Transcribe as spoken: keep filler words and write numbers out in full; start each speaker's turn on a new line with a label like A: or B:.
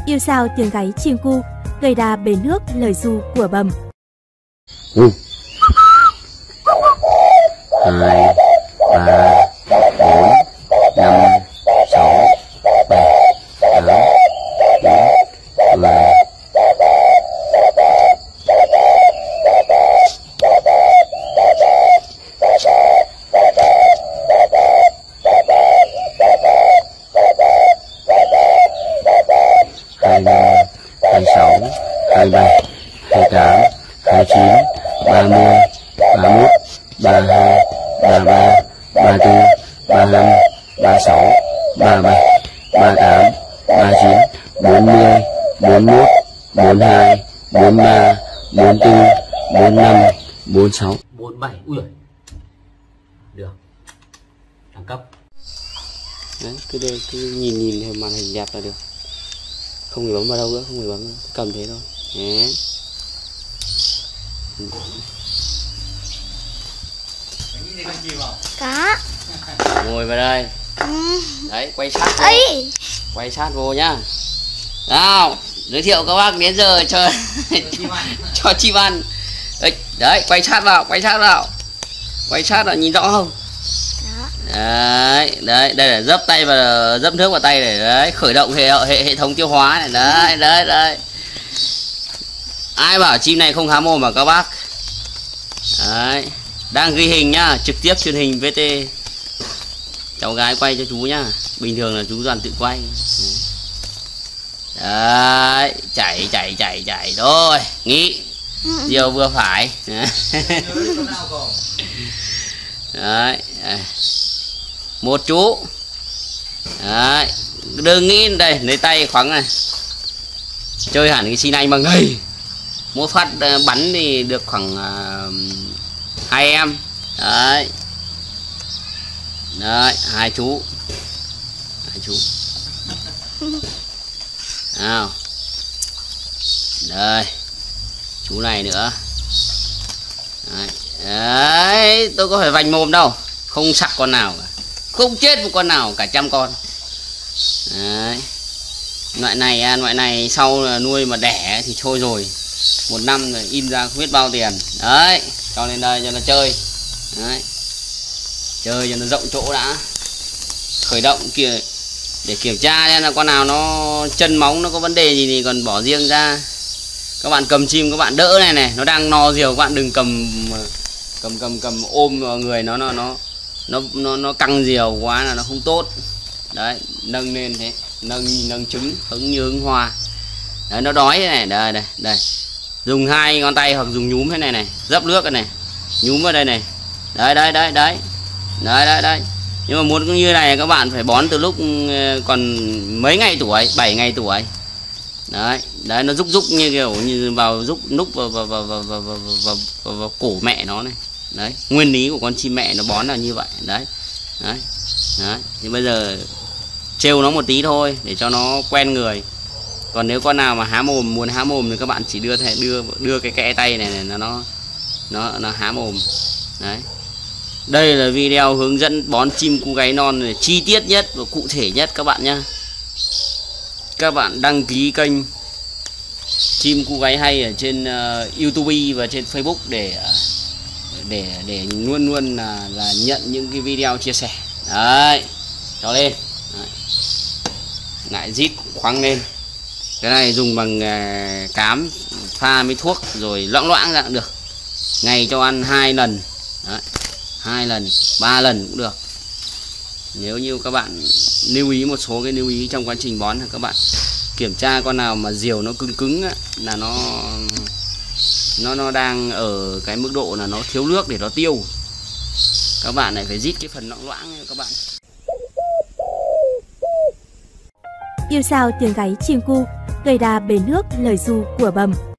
A: Yêu sao tiếng gáy chim cu, gây đà bến nước lời ru của bầm.
B: Ừ. Hai, ba, bốn, năm, sáu, bảy, tám, chín, mười. hai mươi, hai mươi sáu, hai mươi bảy, hai mươi tám, hai mươi chín, ba mươi, ba mươi mốt, ba mươi hai, ba mươi ba, ba mươi tư, ba mươi lăm, ba mươi sáu, ba mươi bảy, ba mươi tám, ba mươi chín, bốn mươi, bốn mươi mốt, bốn mươi hai, bốn mươi ba, bốn mươi tư, bốn mươi lăm, bốn mươi sáu,
C: bốn mươi bảy. Ui giời. Được. Đẳng cấp.
B: Đấy, cứ đây, cứ nhìn nhìn theo màn hình đẹp là được. Không phải bấm vào đâu nữa, không phải bấm nữa. Cầm thế thôi. Đấy.
D: Có.
B: Ngồi vào đây.
D: Ừ.
B: Đấy, quay sát vô.
D: Ấy.
B: Quay sát vô nhá. Nào, giới thiệu các bác đến giờ cho cho chim ăn. Đấy, đấy, quay sát vào, quay sát vào. Quay sát vào, nhìn rõ không?
D: Đó.
B: Đấy, đấy, đây là dấp tay và dấp nước vào tay này, đấy, khởi động hệ hệ hệ thống tiêu hóa này, đấy, đấy, đấy. Ai bảo chim này không há mồm mà các bác? Đấy, đang ghi hình nhá, trực tiếp truyền hình vê tê. Cháu gái quay cho chú nhá, bình thường là chú toàn tự quay. Đấy, chảy chảy chảy chảy thôi, nghĩ điều vừa phải. Đấy, một chú. Đấy, đừng nghĩ đây, lấy tay khoắng này, chơi hẳn cái xin anh bằng này. Mỗi phát bắn thì được khoảng uh, hai em. Đấy, đấy, hai chú, hai chú. Nào, đây, chú này nữa. Đấy. Đấy, tôi có phải vành mồm đâu, không sặc con nào cả, không chết một con nào cả trăm con. Đấy. Loại này, loại này sau nuôi mà đẻ thì thôi rồi, một năm rồi in ra không biết bao tiền. Đấy, cho lên đây cho nó chơi. Đấy, chơi cho nó rộng chỗ đã, khởi động kia để kiểm tra xem là con nào nó chân móng nó có vấn đề gì thì còn bỏ riêng ra. Các bạn cầm chim các bạn đỡ này này, nó đang no diều, các bạn đừng cầm cầm cầm cầm ôm vào người nó nó nó nó nó nó căng diều quá là nó không tốt. Đấy, nâng lên thế, nâng nâng trứng hứng như hứng hoa. Đấy, nó đói thế này, đây đây đây, dùng hai ngón tay hoặc dùng nhúm thế này này, dấp nước cái này, nhúm vào đây này, đấy đấy đấy đấy đấy đấy đấy. Nhưng mà muốn như này các bạn phải bón từ lúc còn mấy ngày tuổi, bảy ngày tuổi. Đấy, đấy, nó rúc rúc như kiểu như vào rúc núc vào vào vào vào, vào, vào, vào, vào, vào cổ mẹ nó này. Đấy, nguyên lý của con chim mẹ nó bón là như vậy. Đấy, đấy, đấy. Thì bây giờ trêu nó một tí thôi để cho nó quen người. Còn nếu con nào mà há mồm, muốn há mồm thì các bạn chỉ đưa đưa đưa cái kẽ tay này, này nó nó nó nó há mồm. Đấy. Đây là video hướng dẫn bón chim cu gáy non này, chi tiết nhất và cụ thể nhất các bạn nhá. Các bạn đăng ký kênh Chim Cu Gáy Hay ở trên uh, YouTube và trên Facebook để để để luôn luôn là, là nhận những cái video chia sẻ. Đấy, cho lên. Đấy. Lại rít khoáng lên. Cái này dùng bằng uh, cám pha với thuốc rồi loãng loãng ra cũng được. Ngày cho ăn hai lần. Đấy. Hai lần, ba lần cũng được. Nếu như các bạn lưu ý một số cái lưu ý trong quá trình bón, thì các bạn kiểm tra con nào mà diều nó cứng cứng á, là nó nó nó đang ở cái mức độ là nó thiếu nước để nó tiêu. Các bạn lại phải rít cái phần loãng loãng các bạn.
A: Yêu sao tiếng gáy chim cu, gây đà bến nước lời ru của bầm.